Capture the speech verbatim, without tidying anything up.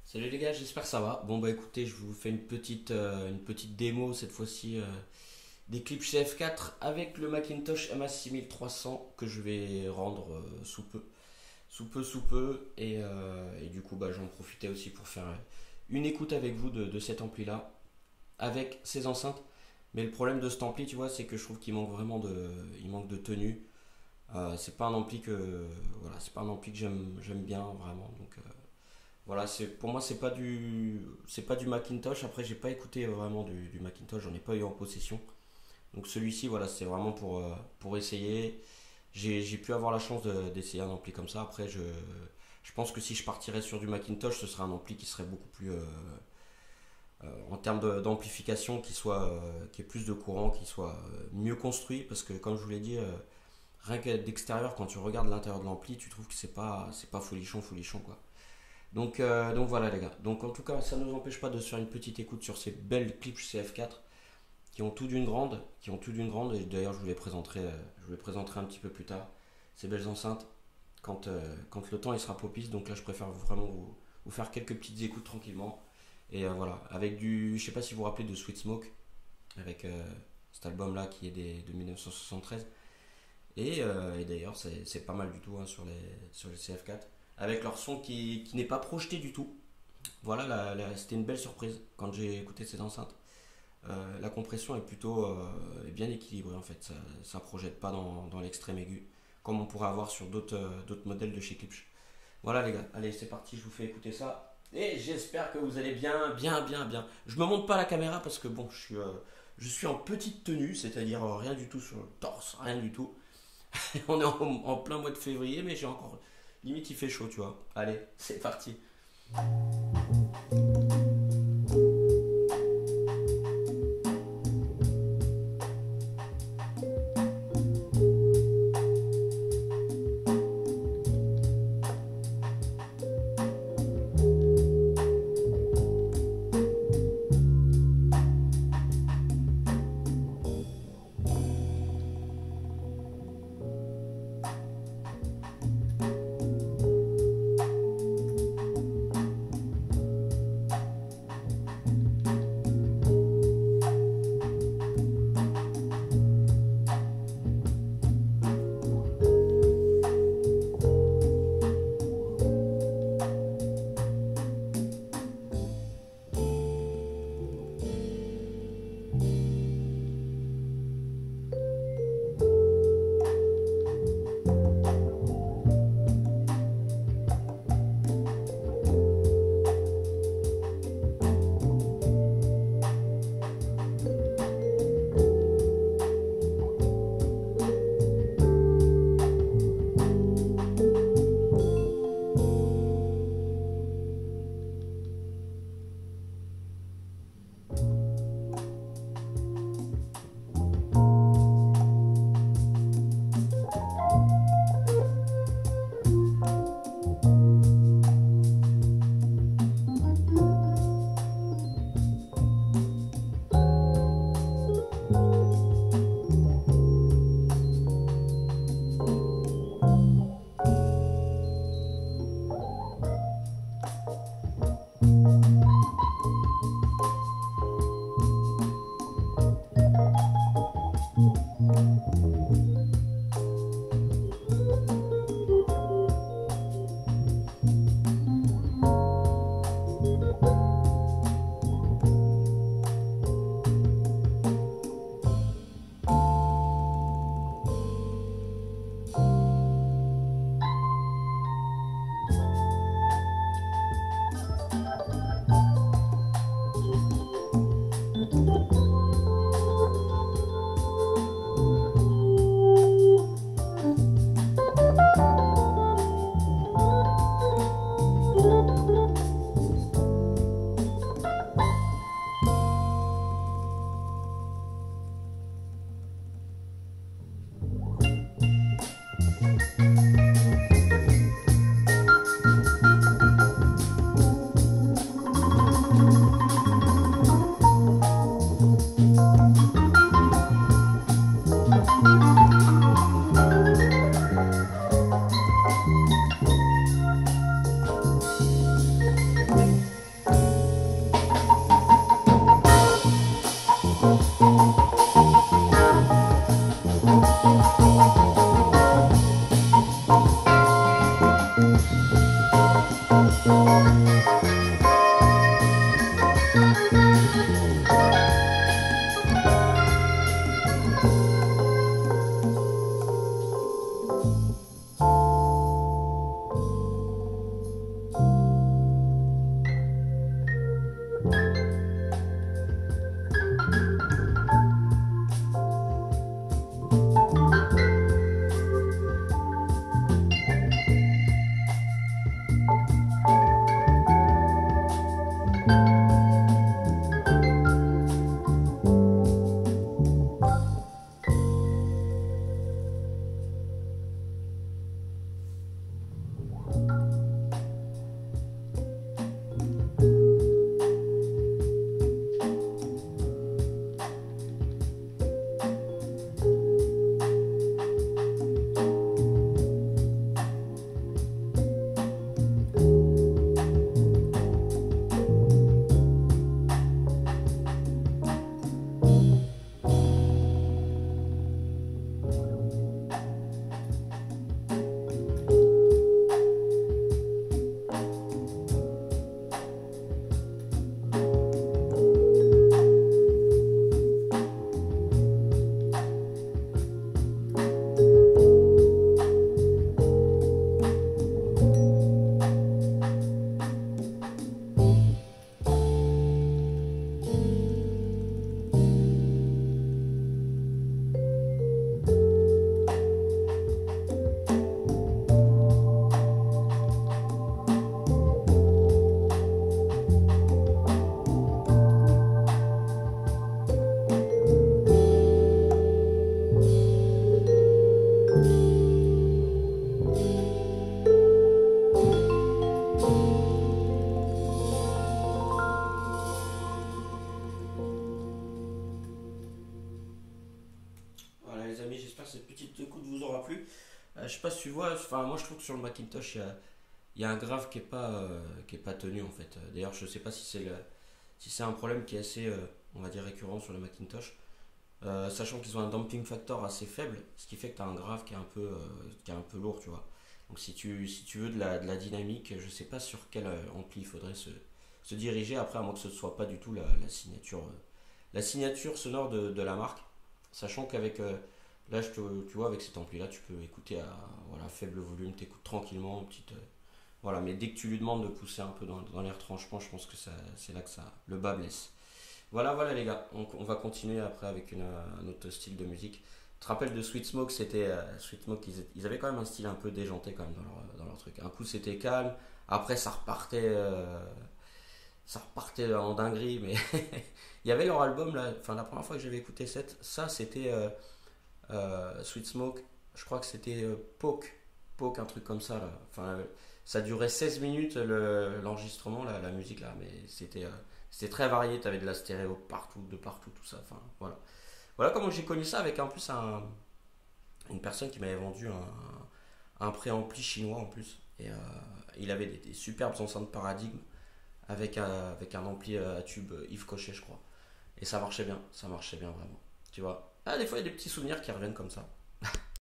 Salut les gars, j'espère que ça va. Bon bah écoutez, je vous fais une petite, euh, une petite démo cette fois-ci euh, des clips chez F quatre avec le Macintosh M A six mille trois cents que je vais rendre euh, sous peu. Sous peu, sous peu. Et, euh, et du coup bah j'en profitais aussi pour faire une écoute avec vous de, de cet ampli là avec ces enceintes. Mais le problème de cet ampli, tu vois, c'est que je trouve qu'il manque vraiment de, il manque de tenue. Euh, c'est pas un ampli que, voilà, c'est pas un ampli que j'aime, j'aime bien vraiment. Donc euh, voilà, c'est pour moi c'est pas du c'est pas du Macintosh. Après j'ai pas écouté vraiment du, du Macintosh, j'en ai pas eu en possession. Donc celui-ci voilà c'est vraiment pour euh, pour essayer. J'ai j'ai pu avoir la chance de- d'essayer un ampli comme ça. Après je je pense que si je partirais sur du Macintosh, ce serait un ampli qui serait beaucoup plus euh, euh, en termes de- d'amplification, qui soit euh, qui ait plus de courant, qui soit euh, mieux construit parce que comme je vous l'ai dit, euh, rien que d'extérieur quand tu regardes l'intérieur de l'ampli, tu trouves que c'est pas c'est pas folichon folichon quoi. Donc, euh, donc voilà les gars. Donc en tout cas, ça ne nous empêche pas de se faire une petite écoute sur ces belles clips C F quatre qui ont tout d'une grande, qui ont tout d'une grande. Et d'ailleurs, je vous les présenterai, euh, je vous les présenterai un petit peu plus tard. Ces belles enceintes quand, euh, quand le temps il sera propice. Donc là, je préfère vraiment vous, vous faire quelques petites écoutes tranquillement. Et euh, voilà, avec du, je sais pas si vous vous rappelez de Sweet Smoke, avec euh, cet album là qui est des, de mille neuf cent soixante-treize. Et, euh, et d'ailleurs, c'est c'est pas mal du tout hein, sur les, sur les C F quatre. Avec leur son qui, qui n'est pas projeté du tout. Voilà, la- la- c'était une belle surprise quand j'ai écouté ces enceintes. Euh, la compression est plutôt euh, est bien équilibrée en fait, ça, ça projette pas dans, dans l'extrême aigu, comme on pourrait avoir sur d'autres euh, d'autres modèles de chez Klipsch. Voilà les gars, allez c'est parti, je vous fais écouter ça. Et j'espère que vous allez bien, bien, bien, bien. Je me montre pas à la caméra parce que bon, je suis, euh, je suis en petite tenue, c'est-à-dire euh, rien du tout sur le torse, rien du tout. On est en, en plein mois de février, mais j'ai encore. Limite il fait chaud, tu vois. Allez, c'est parti. Voilà les amis, j'espère que cette petite écoute vous aura plu. Euh, je sais pas si tu vois, enfin moi je trouve que sur le Macintosh il y a, il y a un grave qui est pas euh, qui est pas tenu en fait. D'ailleurs je sais pas si c'est le, si c'est un problème qui est assez euh, on va dire récurrent sur le Macintosh. Euh, sachant qu'ils ont un damping factor assez faible, ce qui fait que tu as un grave qui est un peu euh, qui est un peu lourd, tu vois. Donc si tu si tu veux de la, de la dynamique, je sais pas sur quel euh, ampli il faudrait se, se diriger après à moins que ce ne soit pas du tout la, la signature euh, la signature sonore de, de la marque. Sachant qu'avec euh, là, je te- tu vois, avec cet ampli là, tu peux écouter à voilà, faible volume, t'écoutes tranquillement, petite, euh, voilà. Mais dès que tu lui demandes de pousser un peu dans, dans les retranchements, je pense que ça, c'est là que ça, le bas blesse. Voilà, voilà les gars, on, on va continuer après avec une, euh, un autre style de musique. Tu te rappelles de Sweet Smoke, c'était euh, Sweet Smoke, ils, ils avaient quand même un style un peu déjanté quand même dans leur, dans leur truc. Un coup c'était calme, après ça repartait, euh, ça repartait en dinguerie, mais il y avait leur album là, enfin la première fois que j'avais écouté cette, ça c'était euh, euh, Sweet Smoke, je crois que c'était euh, Poke, Poke, un truc comme ça là. Enfin, euh, ça durait seize minutes le- l'enregistrement, la, la musique là, mais c'était euh, c'était très varié, t'avais de la stéréo partout, de partout, tout ça. Enfin, voilà. Voilà comment j'ai connu ça avec en plus un, une personne qui m'avait vendu un, un préampli chinois en plus. Et euh, il avait des, des superbes enceintes paradigme avec un, avec un ampli à tube Yves Cochet, je crois. Et ça marchait bien, ça marchait bien vraiment. Tu vois. Ah, des fois, il y a des petits souvenirs qui reviennent comme ça.